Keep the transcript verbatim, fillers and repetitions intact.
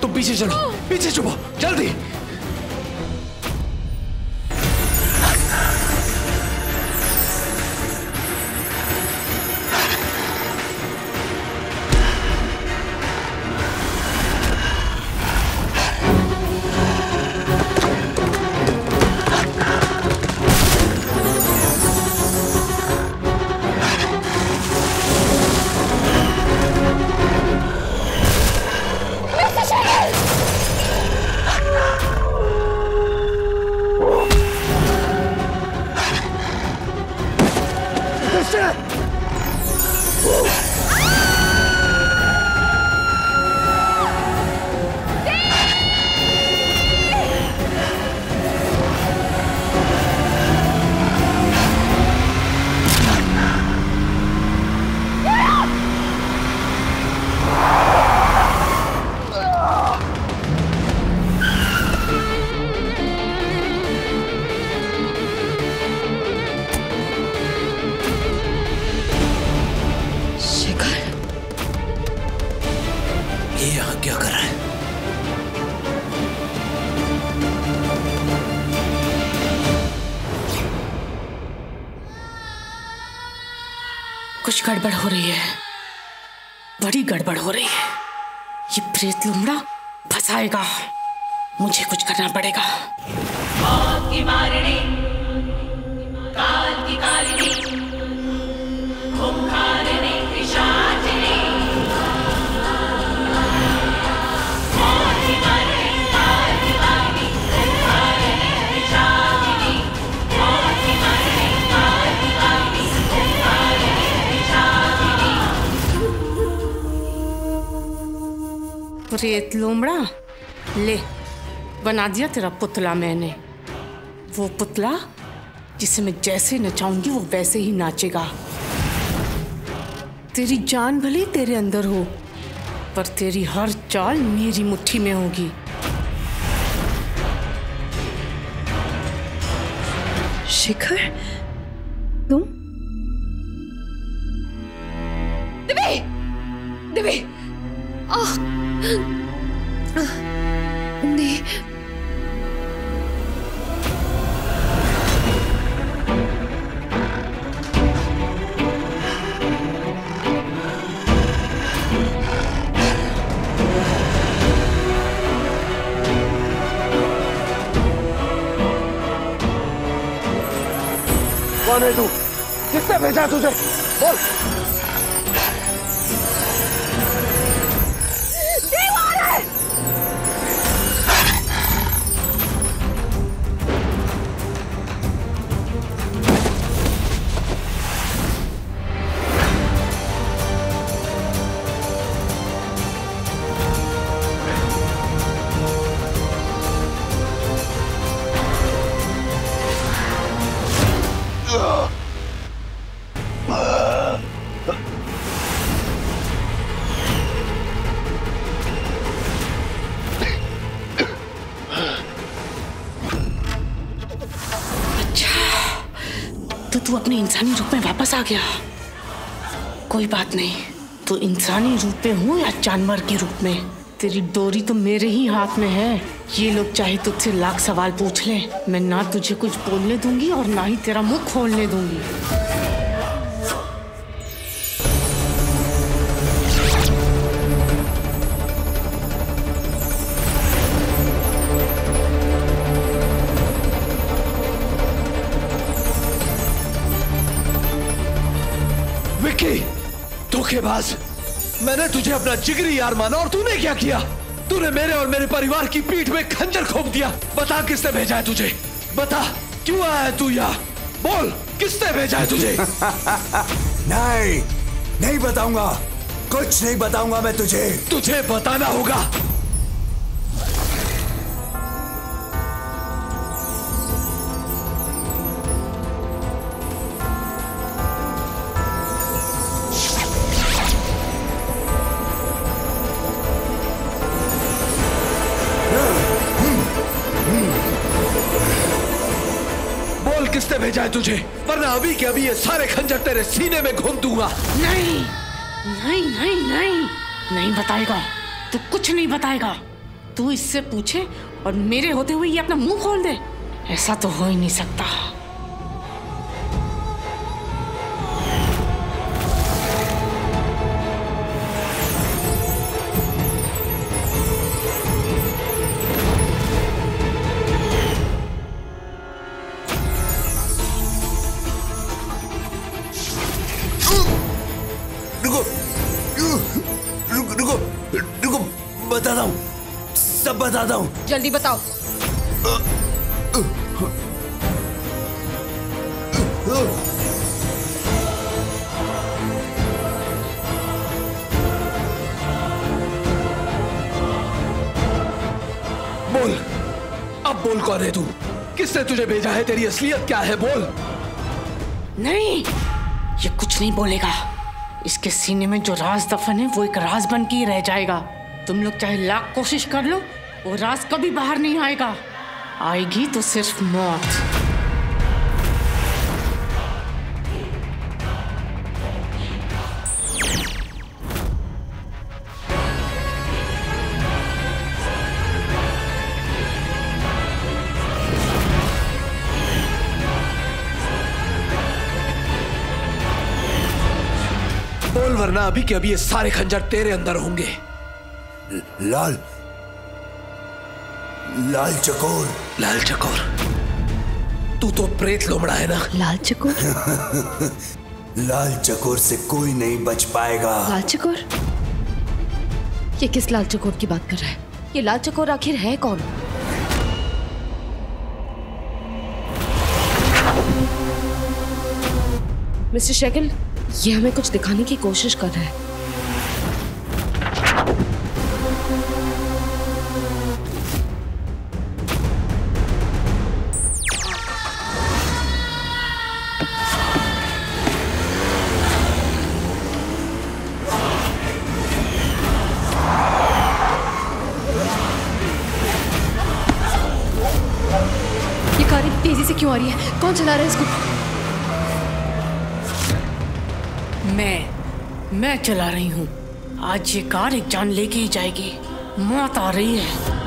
तुम पीछे चलो, पीछे छुपो जल्दी। कुछ गड़बड़ हो रही है, बड़ी गड़बड़ हो रही है। ये प्रेत लुमड़ा फंसाएगा, मुझे कुछ करना पड़ेगा। मौत की मारिणी, काल की कालिनी, खूंखारिणी, पिशाचिनी। मौत की मारिणी, काल की कालिनी, खूंखारिणी, पिशाचिनी। मौत की मारिणी, काल की कालिनी, खूंखारिणी, पिशाचिनी। प्रेत लुमड़ा, ले बना दिया तेरा पुतला मैंने। वो पुतला जिसे मैं जैसे नचाऊंगी वो वैसे ही नाचेगा। तेरी जान भले तेरे अंदर हो, पर तेरी हर चाल मेरी मुट्ठी में होगी। शिखर, तुम? दिव्य, दिव्य, आह, नहीं। कौन है तू? किसने भेजा तुझे? बोल। तो तू अपने इंसानी रूप में वापस आ गया। कोई बात नहीं, तू इंसानी रूप में हो या जानवर के रूप में, तेरी डोरी तो मेरे ही हाथ में है। ये लोग चाहे तुझसे लाख सवाल पूछ ले, मैं ना तुझे कुछ बोलने दूंगी और ना ही तेरा मुंह खोलने दूंगी। धोखेबाज, मैंने तुझे अपना जिगरी यार माना और तूने क्या किया? तूने मेरे और मेरे परिवार की पीठ में खंजर घोंप दिया। बता किसने भेजा है तुझे? बता क्यों आया है तू यहाँ? बोल किसने भेजा है तुझे? नहीं, नहीं बताऊंगा, कुछ नहीं बताऊंगा मैं तुझे। तुझे बताना होगा। किसने भेजा है तुझे? वरना अभी के अभी ये सारे खंजर तेरे सीने में घोंप दूंगा। नहीं नहीं नहीं नहीं नहीं बताएगा, तू कुछ नहीं बताएगा। तू इससे पूछे और मेरे होते हुए ये अपना मुंह खोल दे? ऐसा तो हो ही नहीं सकता। रुको रुको रुको रुको बताता हूँ, सब बताता हूँ। जल्दी बताओ। बोल, अब बोल कौन है तू? किसने तुझे भेजा है? तेरी असलियत क्या है? बोल। नहीं, ये कुछ नहीं बोलेगा। इसके सीने में जो राज दफन है वो एक राज बन के ही रह जाएगा। तुम लोग चाहे लाख कोशिश कर लो, वो राज कभी बाहर नहीं आएगा। आएगी तो सिर्फ मौत। बोल, वरना अभी के अभी ये सारे खंजर तेरे अंदर होंगे। लाल लाल चकोर। लाल चकोर? तू तो प्रेत लोमड़ा है ना? लाल चकोर? लाल चकोर से कोई नहीं बच पाएगा। लाल चकोर? ये किस लाल चकोर की बात कर रहा है? ये लाल चकोर आखिर है कौन? मिस्टर शेखिल, ये हमें कुछ दिखाने की कोशिश कर रहा है। ये कार इतनी तेजी से क्यों आ रही है? कौन चला रहा है इसको? मैं मैं चला रही हूँ। आज ये कार एक जान लेके ही जाएगी। मौत आ रही है।